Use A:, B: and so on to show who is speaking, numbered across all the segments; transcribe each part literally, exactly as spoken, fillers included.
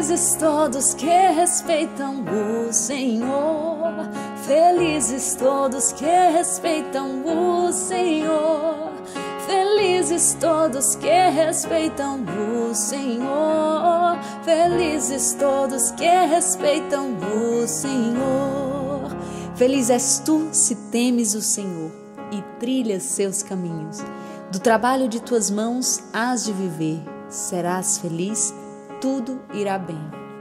A: Felizes todos que respeitam o Senhor. Felizes todos que respeitam o Senhor. Felizes todos que respeitam o Senhor. Felizes todos que respeitam o Senhor. Feliz és tu se temes o Senhor e trilhas seus caminhos. Do trabalho de tuas mãos hás de viver. Serás feliz, tudo irá bem.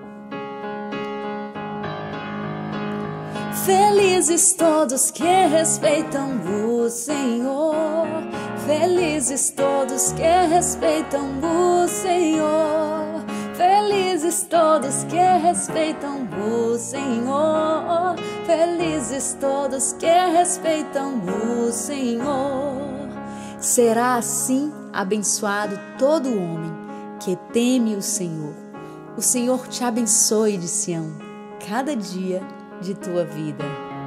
A: Felizes todos que respeitam o Senhor. Felizes todos que respeitam o Senhor. Felizes todos que respeitam o Senhor. Felizes todos que respeitam o Senhor. Será assim abençoado todo homem que teme o Senhor. O Senhor te abençoe de Sião, cada dia de tua vida.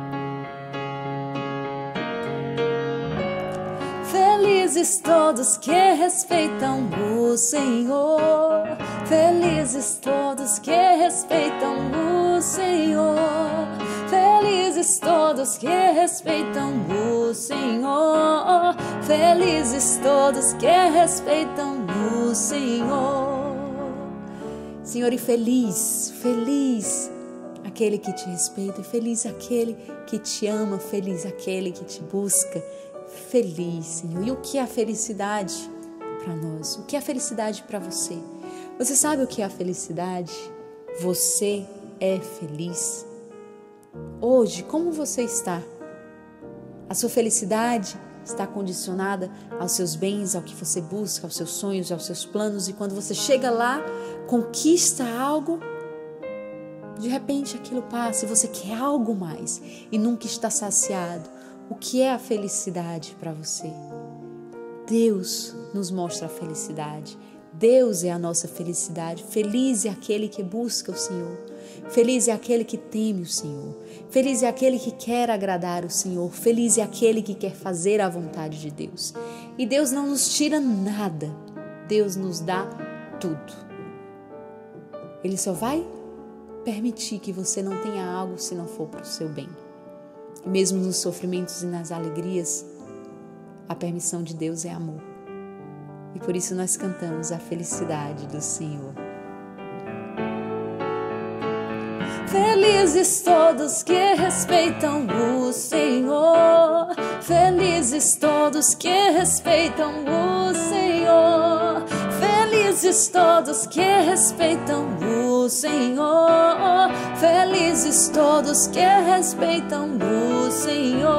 A: Felizes todos que respeitam o Senhor. Felizes todos que respeitam o Senhor. Felizes todos que respeitam o Senhor. Felizes todos que respeitam o Senhor. Senhor, e feliz, feliz aquele que te respeita, feliz aquele que te ama, feliz aquele que te busca. Feliz, Senhor. E o que é a felicidade para nós? O que é a felicidade para você? Você sabe o que é a felicidade? Você é feliz? Hoje, como você está? A sua felicidade está condicionada aos seus bens, ao que você busca, aos seus sonhos, aos seus planos, e quando você chega lá, conquista algo, de repente aquilo passa e você quer algo mais e nunca está saciado. O que é a felicidade para você? Deus nos mostra a felicidade. Deus é a nossa felicidade. Feliz é aquele que busca o Senhor. Feliz é aquele que teme o Senhor. Feliz é aquele que quer agradar o Senhor. Feliz é aquele que quer fazer a vontade de Deus. E Deus não nos tira nada. Deus nos dá tudo. Ele só vai permitir que você não tenha algo se não for para o seu bem. E mesmo nos sofrimentos e nas alegrias, a permissão de Deus é amor. E por isso nós cantamos a felicidade do Senhor. Felizes todos que respeitam o Senhor. Felizes todos que respeitam o Senhor. Felizes todos que respeitam o Senhor. Felizes todos que respeitam o Senhor.